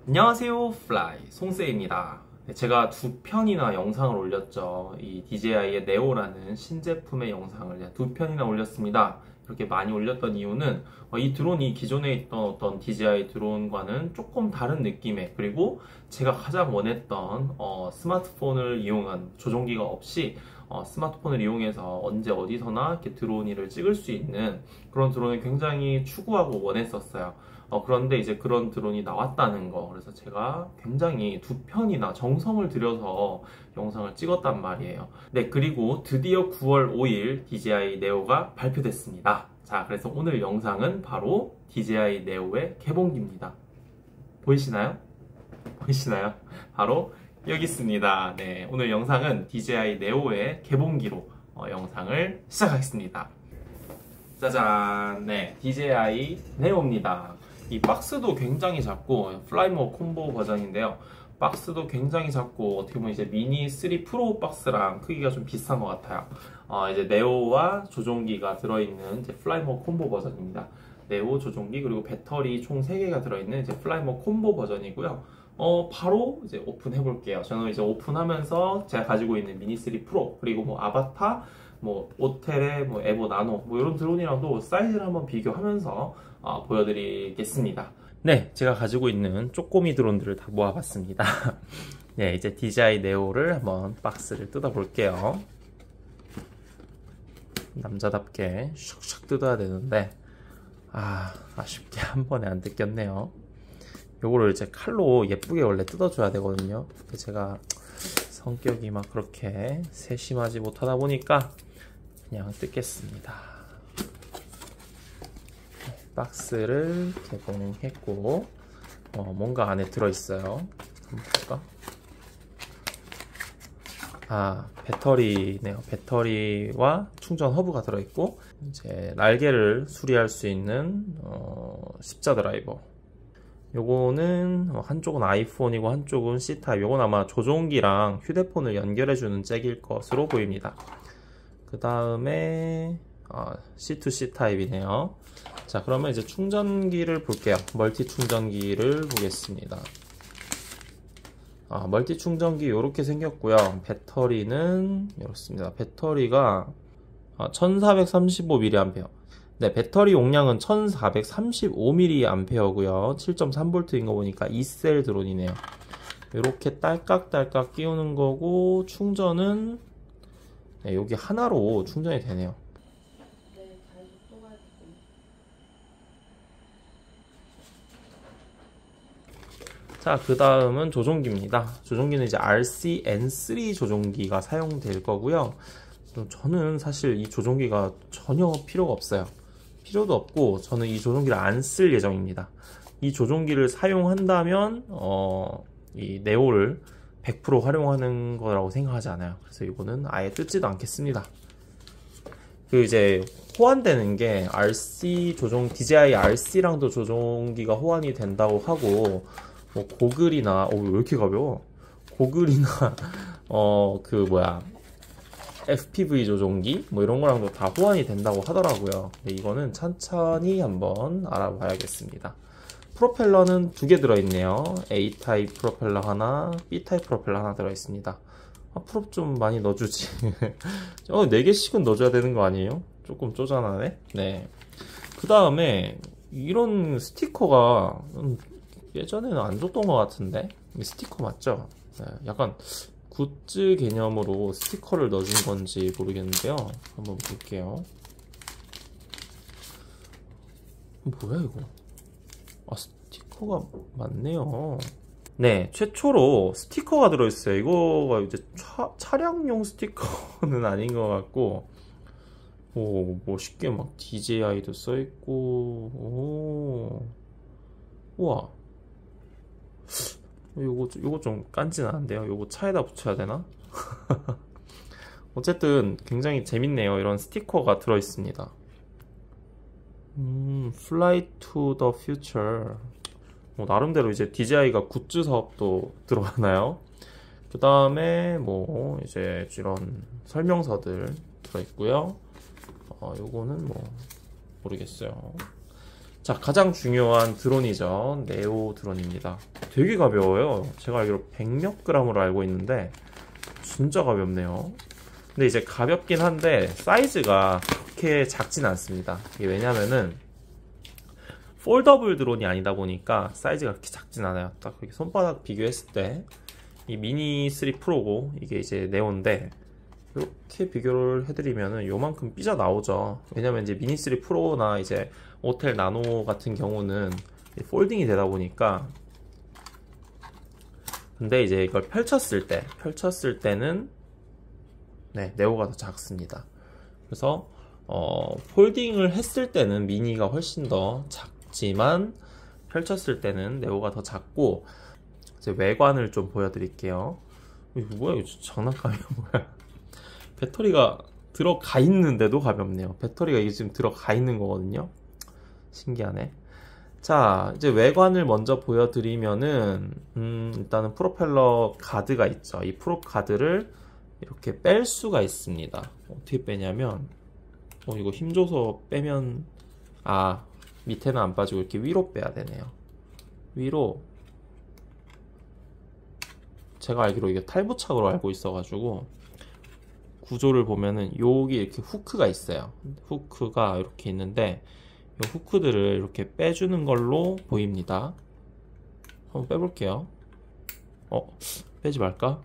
안녕하세요, 플라이 송세입니다. 제가 두 편이나 영상을 올렸죠. 이 DJI의 네오라는 신제품의 영상을 두 편이나 올렸습니다. 이렇게 많이 올렸던 이유는 이 드론이 기존에 있던 어떤 DJI 드론과는 조금 다른 느낌의, 그리고 제가 가장 원했던 스마트폰을 이용한, 조종기가 없이 스마트폰을 이용해서 언제 어디서나 이렇게 드론을 찍을 수 있는 그런 드론을 굉장히 추구하고 원했었어요. 그런데 이제 그런 드론이 나왔다는 거, 그래서 제가 굉장히 두 편이나 정성을 들여서 영상을 찍었단 말이에요. 네, 그리고 드디어 9월 5일 DJI 네오가 발표됐습니다. 자, 그래서 오늘 영상은 바로 DJI 네오의 개봉기입니다. 보이시나요? 보이시나요? 바로 여기 있습니다. 네, 오늘 영상은 DJI 네오의 개봉기로 영상을 시작하겠습니다. 짜잔! 네, DJI 네오입니다. 이 박스도 굉장히 작고, 플라이모 콤보 버전인데요. 박스도 굉장히 작고, 어떻게 보면 이제 미니 3 프로 박스랑 크기가 좀 비슷한 것 같아요. 이제 네오와 조종기가 들어있는 이제 플라이모 콤보 버전입니다. 네오 조종기, 그리고 배터리 총 3개가 들어있는 이제 플라이모 콤보 버전이고요. 바로 이제 오픈해 볼게요. 저는 이제 오픈하면서 제가 가지고 있는 미니 3 프로, 그리고 뭐 아바타, 뭐 오텔의 뭐 에보 나노, 뭐 이런 드론이랑도 사이즈를 한번 비교하면서 보여드리겠습니다. 네, 제가 가지고 있는 쪼꼬미 드론들을 다 모아봤습니다. 네, 이제 DJI 네오를 한번 박스를 뜯어볼게요. 남자답게 슉슉 뜯어야 되는데 아쉽게 한 번에 안 뜯겼네요. 요거를 이제 칼로 예쁘게 원래 뜯어줘야 되거든요. 근데 제가 성격이 막 그렇게 세심하지 못하다 보니까 그냥 뜯겠습니다. 박스를 개봉했고 뭔가 안에 들어있어요. 한번 볼까? 배터리네요. 배터리와 충전 허브가 들어있고, 이제 날개를 수리할 수 있는 십자 드라이버. 요거는 한쪽은 아이폰이고 한쪽은 C타입. 요건 아마 조종기랑 휴대폰을 연결해주는 잭일 것으로 보입니다. 그 다음에 C2C 타입이네요. 자, 그러면 이제 충전기를 볼게요. 멀티 충전기를 보겠습니다. 멀티 충전기 이렇게 생겼고요. 배터리는 이렇습니다. 배터리가 1435mAh. 네, 배터리 용량은 1435mAh고요. 7.3V인 거 보니까 2셀 드론이네요. 이렇게 딸깍딸깍 끼우는 거고, 충전은 네, 여기 하나로 충전이 되네요. 자, 그 다음은 조종기입니다. 조종기는 이제 RC-N3 조종기가 사용될 거고요. 저는 사실 이 조종기가 전혀 필요가 없어요. 필요도 없고, 저는 이 조종기를 안 쓸 예정입니다. 이 조종기를 사용한다면 이 네오를 100% 활용하는 거라고 생각하지 않아요. 그래서 이거는 아예 뜯지도 않겠습니다. 그 이제 호환되는 게 DJI RC랑도 조종기가 호환이 된다고 하고, 뭐 고글이나 왜 이렇게 가벼워? 고글이나 FPV 조종기 뭐 이런 거랑도 다 호환이 된다고 하더라고요. 근데 이거는 천천히 한번 알아봐야겠습니다. 프로펠러는 2개 들어있네요. A타입 프로펠러 하나, B타입 프로펠러 하나 들어있습니다. 프롭 좀 많이 넣어주지. 4개씩은 넣어줘야 되는 거 아니에요? 조금 쪼잔하네. 네. 그 다음에 이런 스티커가 예전에는 안 줬던 것 같은데, 스티커 맞죠? 네, 약간 굿즈 개념으로 스티커를 넣어준 건지 모르겠는데요. 한번 볼게요. 뭐야 이거? 스티커가 많네요. 네, 최초로 스티커가 들어있어요. 이거가 이제 차량용 스티커는 아닌 것 같고, 멋있게 막 DJI도 써있고, 우와. 요거 좀 깐진한데요. 요거 차에다 붙여야 되나? 어쨌든 굉장히 재밌네요. 이런 스티커가 들어있습니다. Fly to the Future. 나름대로 이제 DJI가 굿즈 사업도 들어가나요? 그 다음에 이제 이런 설명서들 들어있고요. 요거는 모르겠어요. 자, 가장 중요한 드론이죠. 네오 드론입니다. 되게 가벼워요. 제가 알기로 100몇 g으로 알고 있는데 진짜 가볍네요. 근데 이제 가볍긴 한데 사이즈가 그렇게 작진 않습니다. 이게 왜냐면은 폴더블 드론이 아니다 보니까 사이즈가 그렇게 작진 않아요. 딱 이렇게 손바닥 비교했을 때 이 미니 3 프로고 이게 이제 네오인데 이렇게 비교를 해드리면은 요만큼 삐져 나오죠. 왜냐면 이제 미니 3 프로나 이제 오텔 나노 같은 경우는 폴딩이 되다 보니까. 근데 이제 이걸 펼쳤을 때는 네, 네오가 더 작습니다. 그래서 폴딩을 했을 때는 미니가 훨씬 더 작지만 펼쳤을 때는 네오가 더 작고. 이제 외관을 좀 보여드릴게요. 이거 뭐야, 이거 장난감이야 뭐야. 배터리가 들어가 있는데도 가볍네요. 배터리가 이게 지금 들어가 있는 거거든요. 신기하네. 자, 이제 외관을 먼저 보여드리면은 일단은 프로펠러 가드가 있죠. 이 프롭 가드를 이렇게 뺄 수가 있습니다. 어떻게 빼냐면 이거 힘줘서 빼면 밑에는 안 빠지고 이렇게 위로 빼야 되네요. 위로. 제가 알기로 이게 탈부착으로 알고 있어가지고 구조를 보면은 여기 이렇게 후크가 있어요. 후크가 이렇게 있는데 이 후크들을 이렇게 빼주는 걸로 보입니다. 한번 빼볼게요. 빼지 말까?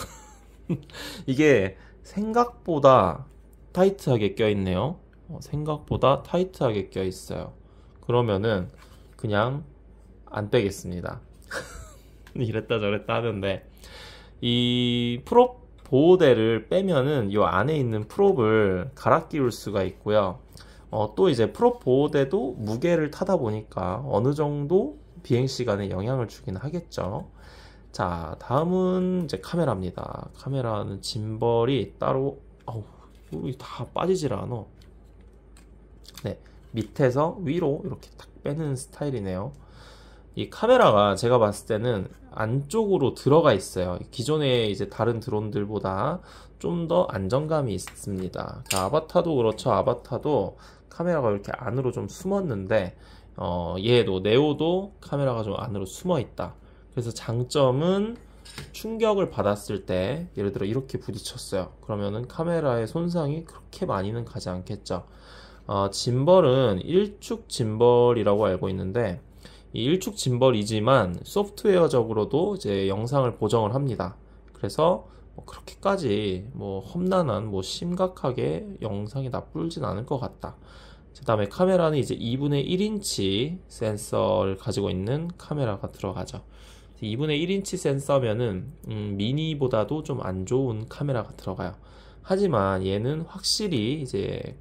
이게 생각보다 타이트하게 껴있네요. 생각보다 타이트하게 껴있어요. 그러면은 그냥 안 빼겠습니다. 이랬다 저랬다 하는데 이 프롭 보호대를 빼면은 이 안에 있는 프롭을 갈아 끼울 수가 있고요. 또 이제 프롭 보호대도 무게를 타다 보니까 어느 정도 비행 시간에 영향을 주긴 하겠죠. 자, 다음은 이제 카메라입니다. 카메라는 짐벌이 따로 여기 다 빠지질 않아. 네, 밑에서 위로 이렇게 탁 빼는 스타일이네요. 이 카메라가 제가 봤을 때는 안쪽으로 들어가 있어요. 기존의 이제 다른 드론들보다 좀 더 안정감이 있습니다. 아바타도 그렇죠. 아바타도 카메라가 이렇게 안으로 좀 숨었는데 얘도 네오도 카메라가 좀 안으로 숨어 있다. 그래서 장점은 충격을 받았을 때 예를 들어 이렇게 부딪혔어요. 그러면은 카메라의 손상이 그렇게 많이는 가지 않겠죠. 짐벌은 일축 짐벌이라고 알고 있는데 이 일축 짐벌이지만 소프트웨어적으로도 이제 영상을 보정을 합니다. 그래서 그렇게까지 험난한 심각하게 영상이 나쁘진 않을 것 같다. 그 다음에 카메라는 이제 2분의 1인치 센서를 가지고 있는 카메라가 들어가죠. 2분의 1인치 센서면은 미니보다도 좀 안 좋은 카메라가 들어가요. 하지만 얘는 확실히 이제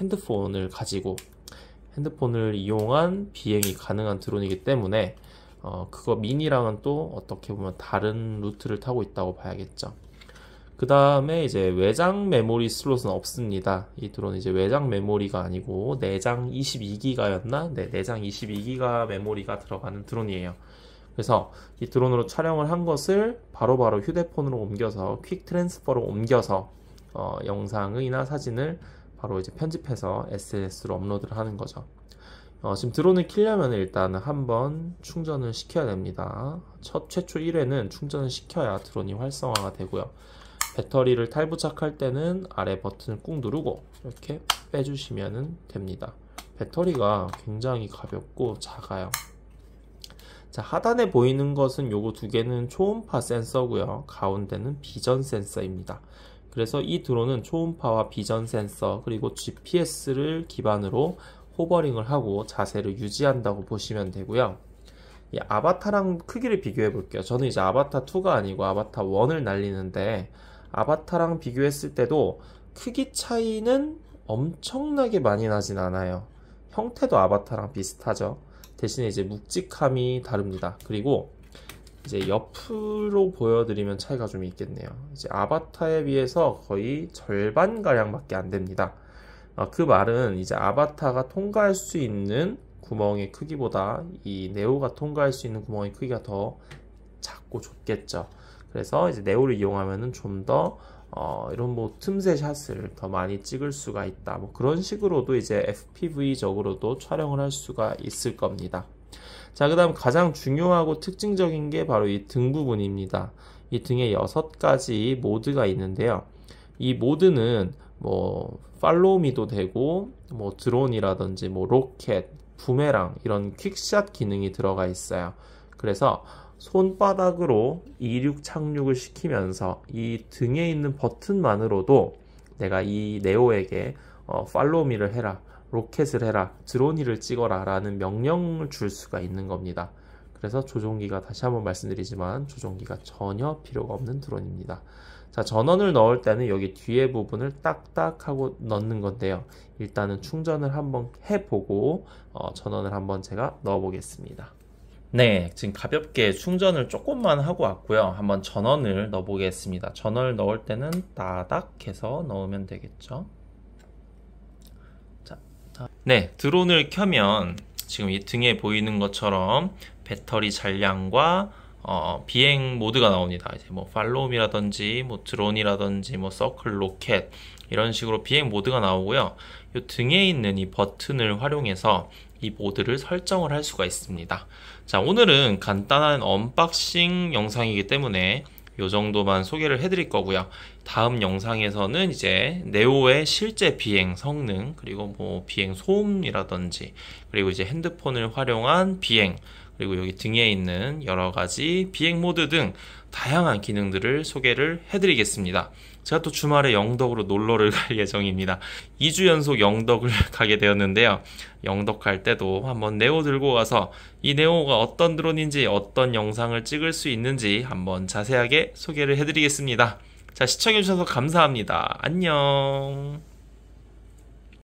핸드폰을 이용한 비행이 가능한 드론이기 때문에 그거 미니랑은 또 어떻게 보면 다른 루트를 타고 있다고 봐야겠죠. 그 다음에 이제 외장 메모리 슬롯은 없습니다. 이 드론은 이제 외장 메모리가 아니고 내장 22기가였나? 네, 내장 22기가 메모리가 들어가는 드론이에요. 그래서 이 드론으로 촬영을 한 것을 바로바로 휴대폰으로 옮겨서 퀵 트랜스퍼로 옮겨서 영상이나 사진을 바로 이제 편집해서 SNS로 업로드를 하는 거죠. 지금 드론을 키려면 일단 한번 충전을 시켜야 됩니다. 최초 1회는 충전을 시켜야 드론이 활성화가 되고요. 배터리를 탈부착할 때는 아래 버튼을 꾹 누르고 이렇게 빼주시면 됩니다. 배터리가 굉장히 가볍고 작아요. 자, 하단에 보이는 것은 요거 두 개는 초음파 센서고요. 가운데는 비전 센서입니다. 그래서 이 드론은 초음파와 비전 센서 그리고 GPS를 기반으로 호버링을 하고 자세를 유지한다고 보시면 되고요. 이 아바타랑 크기를 비교해 볼게요. 저는 이제 아바타 2가 아니고 아바타 1을 날리는데 아바타랑 비교했을 때도 크기 차이는 엄청나게 많이 나진 않아요. 형태도 아바타랑 비슷하죠. 대신에 이제 묵직함이 다릅니다. 그리고 이제 옆으로 보여드리면 차이가 좀 있겠네요. 이제 아바타에 비해서 거의 절반가량밖에 안 됩니다. 그 말은 이제 아바타가 통과할 수 있는 구멍의 크기보다 이 네오가 통과할 수 있는 구멍의 크기가 더 작고 좁겠죠. 그래서 이제 네오를 이용하면은 좀 더 이런 뭐 틈새 샷을 더 많이 찍을 수가 있다. 뭐 그런 식으로도 이제 FPV적으로도 촬영을 할 수가 있을 겁니다. 자, 그 다음 가장 중요하고 특징적인 게 바로 이 등 부분입니다. 이 등에 6가지 모드가 있는데요. 이 모드는 뭐 팔로우미도 되고 뭐 드론이라든지 뭐 로켓, 부메랑 이런 퀵샷 기능이 들어가 있어요. 그래서 손바닥으로 이륙 착륙을 시키면서 이 등에 있는 버튼만으로도 내가 이 네오에게 팔로우미를 해라, 로켓을 해라, 드론이를 찍어라 라는 명령을 줄 수가 있는 겁니다. 그래서 조종기가, 다시 한번 말씀드리지만 조종기가 전혀 필요가 없는 드론입니다. 자, 전원을 넣을 때는 여기 뒤에 부분을 딱딱 하고 넣는 건데요. 일단은 충전을 한번 해보고 전원을 한번 제가 넣어 보겠습니다. 네, 지금 가볍게 충전을 조금만 하고 왔고요. 한번 전원을 넣어 보겠습니다. 전원을 넣을 때는 따닥 해서 넣으면 되겠죠. 자, 네, 드론을 켜면 지금 이 등에 보이는 것처럼 배터리 잔량과 비행 모드가 나옵니다. 이제 뭐 팔로우미라든지 뭐 드론이라든지 뭐 서클 로켓 이런 식으로 비행 모드가 나오고요. 이 등에 있는 이 버튼을 활용해서 이 모드를 설정을 할 수가 있습니다. 자, 오늘은 간단한 언박싱 영상이기 때문에 이 정도만 소개를 해드릴 거고요. 다음 영상에서는 이제 네오의 실제 비행 성능, 그리고 뭐 비행 소음이라든지, 그리고 이제 핸드폰을 활용한 비행, 그리고 여기 등에 있는 여러 가지 비행 모드 등 다양한 기능들을 소개를 해드리겠습니다. 제가 또 주말에 영덕으로 놀러를 갈 예정입니다. 2주 연속 영덕을 가게 되었는데요. 영덕 갈 때도 한번 네오 들고 가서 이 네오가 어떤 드론인지, 어떤 영상을 찍을 수 있는지 한번 자세하게 소개를 해드리겠습니다. 자, 시청해주셔서 감사합니다. 안녕.